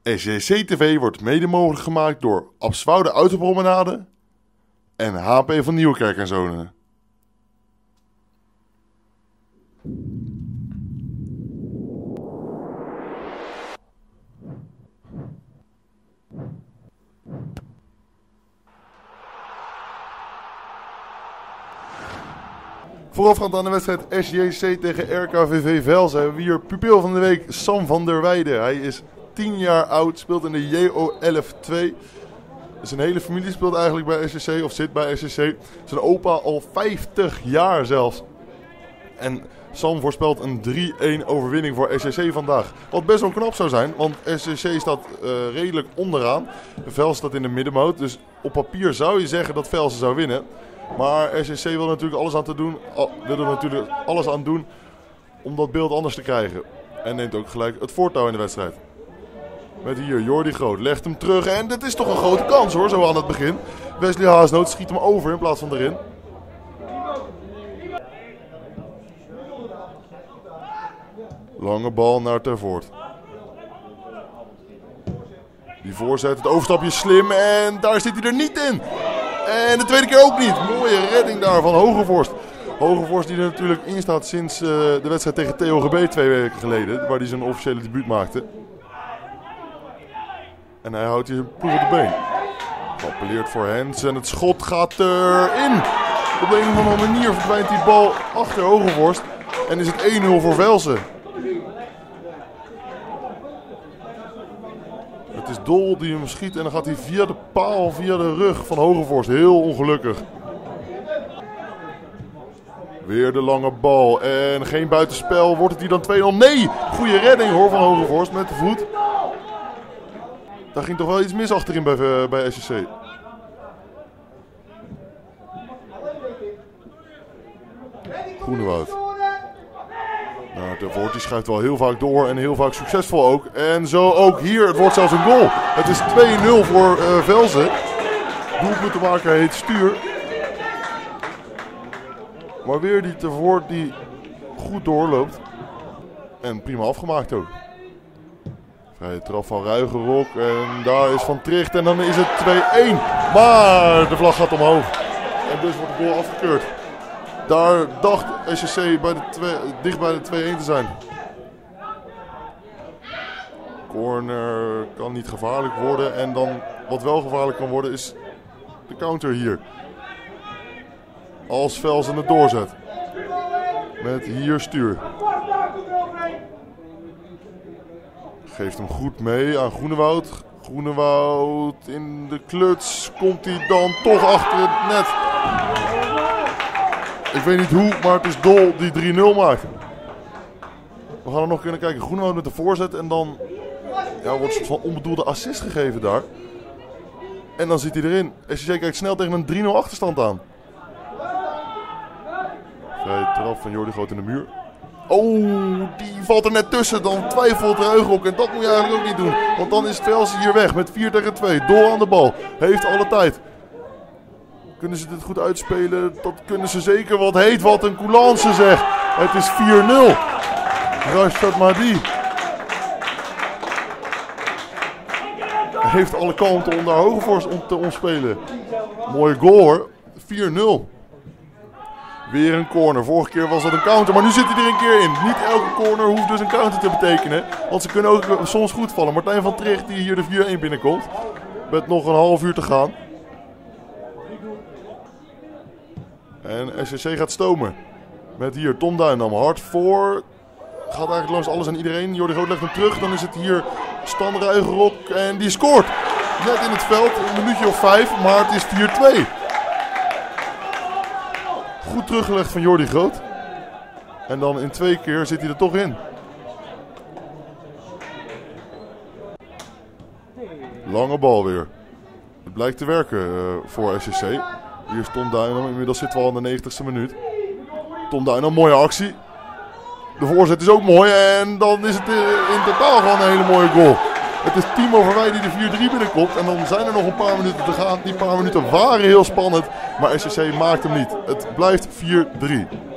SJC TV wordt mede mogelijk gemaakt door Abswoude Autopromenade en HP van Nieuwkerk en Zonen. Voorafgaand aan de wedstrijd SJC tegen RKVV Velzen hebben we hier pupil van de week Sam van der Weijden. Hij is 10 jaar oud, speelt in de JO11-2. Zijn hele familie speelt eigenlijk bij SJC of zit bij SJC. Zijn opa al 50 jaar zelfs. En Sam voorspelt een 3-1 overwinning voor SJC vandaag. Wat best wel knap zou zijn, want SJC staat redelijk onderaan. Velzen staat in de middenmoot, dus op papier zou je zeggen dat Velzen zou winnen. Maar SJC wil natuurlijk alles aan doen om dat beeld anders te krijgen. En neemt ook gelijk het voortouw in de wedstrijd. Met hier Jordi Groot, legt hem terug en dit is toch een grote kans hoor, zo aan het begin. Wesley Haasnoot schiet hem over in plaats van erin. Lange bal naar Tervoort. Die voorzet, het overstapje slim en daar zit hij er niet in. En de tweede keer ook niet. Mooie redding daar van Hogevorst. Hogevorst die er natuurlijk in staat sinds de wedstrijd tegen TOGB 2 weken geleden. Waar hij zijn officiële debuut maakte. En hij houdt hier zijn ploeg op de been. Appelleert voor Hens en het schot gaat erin. Op de een of andere manier verdwijnt die bal achter Hogevorst. En is het 1-0 voor Velzen. Het is Dol die hem schiet en dan gaat hij via de paal, via de rug van Hogevorst. Heel ongelukkig. Weer de lange bal en geen buitenspel. Wordt het hier dan 2-0? Nee! Goede redding hoor van Hogevorst met de voet. Daar ging toch wel iets mis achterin bij SJC. Groenewoud. Nou, Tervoort die schuift wel heel vaak door en heel vaak succesvol ook. En zo ook hier, het wordt zelfs een goal. Het is 2-0 voor Velzen. Doelpuntenmaker heet Stuur. Maar weer die Tervoort die goed doorloopt. En prima afgemaakt ook. Vrije trap van Ruigerok en daar is Van Tricht en dan is het 2-1. Maar de vlag gaat omhoog. En dus wordt de goal afgekeurd. Daar dacht SJC dicht bij de 2-1 te zijn. Corner kan niet gevaarlijk worden. En dan wat wel gevaarlijk kan worden is de counter hier. Als Velzen het doorzet. Met hier Stuur. Geeft hem goed mee aan Groenewoud. Groenewoud in de kluts. Komt hij dan toch achter het net. Ik weet niet hoe, maar het is Dol die 3-0 maakt. We gaan er nog kunnen kijken. Groenewoud met de voorzet en dan wordt een soort van onbedoelde assist gegeven daar. En dan zit hij erin. SJC kijkt snel tegen een 3-0 achterstand aan. Vrije trap van Jordi Groot in de muur. Oh, die valt er net tussen. Dan twijfelt Ruigrok en dat moet je eigenlijk ook niet doen. Want dan is Velzen hier weg met 4 tegen 2. Dol aan de bal. Heeft alle tijd. Kunnen ze dit goed uitspelen? Dat kunnen ze zeker. Wat heet wat een coulance zeg. Het is 4-0. Rashad Mahdi. Heeft alle kanten om naar Hogevorst te omspelen. Mooie goal hoor. 4-0. Weer een corner. Vorige keer was dat een counter, maar nu zit hij er een keer in. Niet elke corner hoeft dus een counter te betekenen. Want ze kunnen ook soms goed vallen. Martijn van Tricht die hier de 4-1 binnenkomt. Met nog een half uur te gaan. En SJC gaat stomen. Met hier Tom Duindam. Hard voor. Gaat eigenlijk langs alles en iedereen. Jordi Groot legt hem terug. Dan is het hier Stan Ruigerok. En die scoort. Net in het veld. Een minuutje of 5. Maar het is 4-2. Goed teruggelegd van Jordi Groot. En dan in 2 keer zit hij er toch in. Lange bal weer. Het blijkt te werken voor SJC. Hier is Tom Duindam. Inmiddels zitten we al in de 90ste minuut. Tom Duindam, mooie actie. De voorzet is ook mooi. En dan is het in totaal gewoon een hele mooie goal. Het is Timo Verwij die de 4-3 binnenkomt. En dan zijn er nog een paar minuten te gaan. Die paar minuten waren heel spannend. Maar SJC maakt hem niet. Het blijft 4-3.